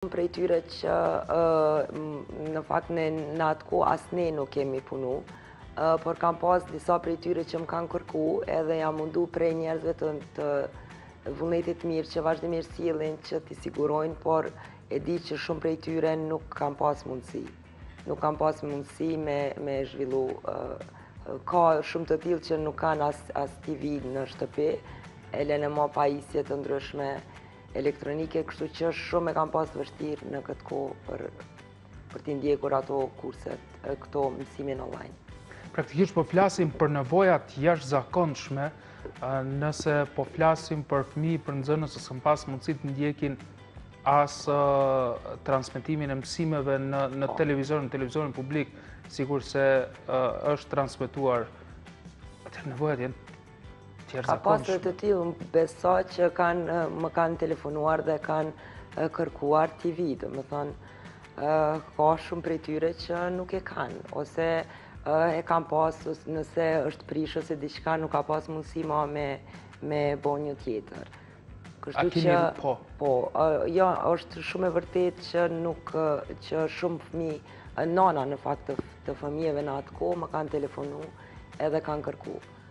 Prej tyre që në fakt në atë kohë as ne nuk kemi punu, por kam pas disa prej tyre që më kanë kërku edhe jam mundu prej njerëzve të vullnetit mirë që vazhdimisht sjellin që t'i sigurojnë, por e di që shumë prej tyre nuk kam pas mundësi. Nuk kam pas mundësi me zhvillu. Ka shumë të tillë që nuk kanë as TV në shtëpi, e lënë ma pajisje të ndryshme elektronike, kështu që shumë e kam pas vështirë në këtë kohë për t'i ndjekur ato kurset, këto mësimin online. Praktikisht po flasim për nevojat jashtëzakonshme, nëse po flasim për fëmijë, për nxënës që s'kan pas mundësi të ndjekin as transmetimin e mësimeve në televizorin publik, sikur se është transmetuar, atëherë nevojat janë Ka pasur të tillë, besa që më kanë telefonuar dhe kanë kërkuar TV, do më thonë, ka shumë prej tyre që nuk e kanë, ose e kanë pas, nëse është prish ose diçka, nuk ka pas mundësi ma me bo një tjetër. A keni po? Po, ja, është shumë e vërtet që shumë fëmijë, nana në fakt të fëmijëve në atë kohë më kanë telefonu edhe kanë kërku.